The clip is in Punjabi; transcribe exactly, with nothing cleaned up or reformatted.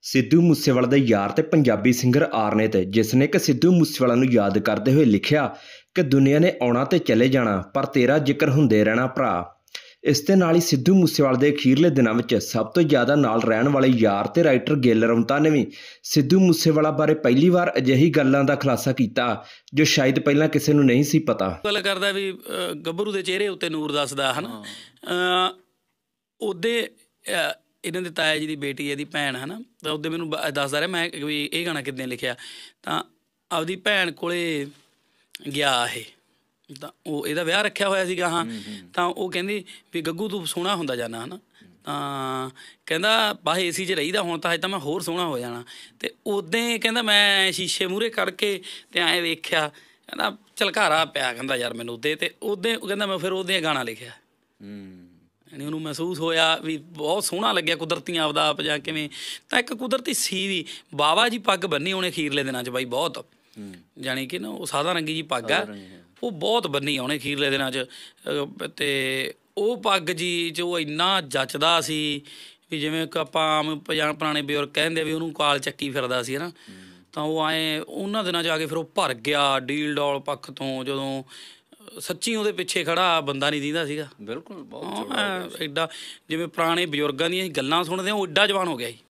ਸਿੱਧੂ ਮੂਸੇਵਾਲਾ ਦੇ ਯਾਰ ਤੇ ਪੰਜਾਬੀ ਸਿੰਗਰ ਆਰਨੇਤ, ਜਿਸ ਨੇ ਕਿ ਸਿੱਧੂ ਮੂਸੇਵਾਲਾ ਨੂੰ ਯਾਦ ਕਰਦੇ ਹੋਏ ਲਿਖਿਆ ਕਿ ਦੁਨੀਆ ਨੇ ਆਉਣਾ ਤੇ ਚਲੇ ਜਾਣਾ, ਪਰ ਤੇਰਾ ਜ਼ਿਕਰ ਹੁੰਦੇ ਰਹਿਣਾ ਭਰਾ। ਇਸ ਦੇ ਨਾਲ ਹੀ ਸਿੱਧੂ ਮੂਸੇਵਾਲੇ ਦੇ ਅਖੀਰਲੇ ਦਿਨਾਂ ਵਿੱਚ ਸਭ ਤੋਂ ਜ਼ਿਆਦਾ ਨਾਲ ਰਹਿਣ ਵਾਲੇ ਯਾਰ ਤੇ ਰਾਈਟਰ ਗਿੱਲ ਰੌਂਤਾ ਨੇ ਵੀ ਸਿੱਧੂ ਮੂਸੇਵਾਲਾ ਬਾਰੇ ਪਹਿਲੀ ਵਾਰ ਅਜਿਹੀ ਗੱਲਾਂ ਦਾ ਖੁਲਾਸਾ ਕੀਤਾ ਜੋ ਸ਼ਾਇਦ ਪਹਿਲਾਂ ਕਿਸੇ ਨੂੰ ਨਹੀਂ ਸੀ ਪਤਾ। ਗੱਲ ਕਰਦਾ ਵੀ ਗੱਭਰੂ ਦੇ ਚਿਹਰੇ ਉੱਤੇ ਨੂਰ ਦੱਸਦਾ ਹੈ ਨਾ। ਉਹਦੇ ਇਹਨਾਂ ਦੇ ਤਾਇਆ ਜੀ ਦੀ ਬੇਟੀ ਇਹਦੀ ਭੈਣ ਹੈ ਨਾ, ਤਾਂ ਉਹਦੇ ਮੈਨੂੰ ਦੱਸਦਾ ਰਿਹਾ ਮੈਂ ਵੀ ਇਹ ਗਾਣਾ ਕਿੱਦਾਂ ਲਿਖਿਆ। ਤਾਂ ਆਪਦੀ ਭੈਣ ਕੋਲੇ ਗਿਆ ਇਹ, ਤਾਂ ਉਹ ਇਹਦਾ ਵਿਆਹ ਰੱਖਿਆ ਹੋਇਆ ਸੀਗਾ। ਹਾਂ, ਤਾਂ ਉਹ ਕਹਿੰਦੀ ਵੀ ਗੱਗੂ ਤੂੰ ਸੋਹਣਾ ਹੁੰਦਾ ਜਾਣਾ ਹੈ ਨਾ। ਤਾਂ ਕਹਿੰਦਾ ਬਸ ਏ ਸੀ 'ਚ ਰਹੀਦਾ, ਹੁਣ ਤਾਂ ਹਜੇ ਤਾਂ ਮੈਂ ਹੋਰ ਸੋਹਣਾ ਹੋ ਜਾਣਾ। ਅਤੇ ਉੱਦਾਂ ਕਹਿੰਦਾ ਮੈਂ ਸ਼ੀਸ਼ੇ ਮੂਹਰੇ ਖੜ੍ਹ ਕੇ ਅਤੇ ਐਂ ਵੇਖਿਆ, ਕਹਿੰਦਾ ਝਲਕਾਰਾ ਪਿਆ ਕਹਿੰਦਾ ਯਾਰ ਮੈਨੂੰ ਉੱਦੇ। ਅਤੇ ਉੱਦਾਂ ਕਹਿੰਦਾ ਮੈਂ ਫਿਰ ਉੱਦਾਂ ਗਾਣਾ ਲਿਖਿਆ। ਯਾਨੀ ਉਹਨੂੰ ਮਹਿਸੂਸ ਹੋਇਆ ਵੀ ਬਹੁਤ ਸੋਹਣਾ ਲੱਗਿਆ ਕੁਦਰਤੀ ਆਪਦਾ ਆਪ ਜਾਂ ਕਿਵੇਂ। ਤਾਂ ਇੱਕ ਕੁਦਰਤੀ ਸੀ ਵੀ ਬਾਬਾ ਜੀ ਪੱਗ ਬੰਨੀ ਉਹਨੇ ਅਖੀਰਲੇ ਦਿਨਾਂ 'ਚ ਬਾਈ ਬਹੁਤ, ਜਾਣੀ ਕਿ ਨਾ ਉਹ ਸਾਦਾ ਰੰਗੀ ਜੀ ਪੱਗ ਆ, ਉਹ ਬਹੁਤ ਬੰਨੀ ਉਹਨੇ ਅਖੀਰਲੇ ਦਿਨਾਂ 'ਚ। ਅਤੇ ਉਹ ਪੱਗ ਜੀ 'ਚ ਉਹ ਇੰਨਾ ਜੱਚਦਾ ਸੀ ਵੀ ਜਿਵੇਂ ਕਿ ਆਪਾਂ ਆਮ ਪੁਰਾਣੇ ਬਜ਼ੁਰਗ ਕਹਿੰਦੇ ਵੀ ਉਹਨੂੰ ਕਾਲ ਚੱਕੀ ਫਿਰਦਾ ਸੀ ਹੈ ਨਾ। ਤਾਂ ਉਹ ਐਂ ਉਹਨਾਂ ਦਿਨਾਂ 'ਚ ਆ ਕੇ ਫਿਰ ਉਹ ਭਰ ਗਿਆ ਡੀਲ ਡੋਲ ਪੱਖ ਤੋਂ, ਜਦੋਂ ਸੱਚੀ ਉਹਦੇ ਪਿੱਛੇ ਖੜ੍ਹਾ ਬੰਦਾ ਨਹੀਂ ਦਿੰਦਾ ਸੀਗਾ। ਬਿਲਕੁਲ ਬਹੁਤ ਐਡਾ ਜਿਵੇਂ ਪੁਰਾਣੇ ਬਜ਼ੁਰਗਾਂ ਦੀਆਂ ਗੱਲਾਂ ਸੁਣਦੇ ਹਾਂ, ਉਹ ਐਡਾ ਜਵਾਨ ਹੋ ਗਿਆ ਸੀ।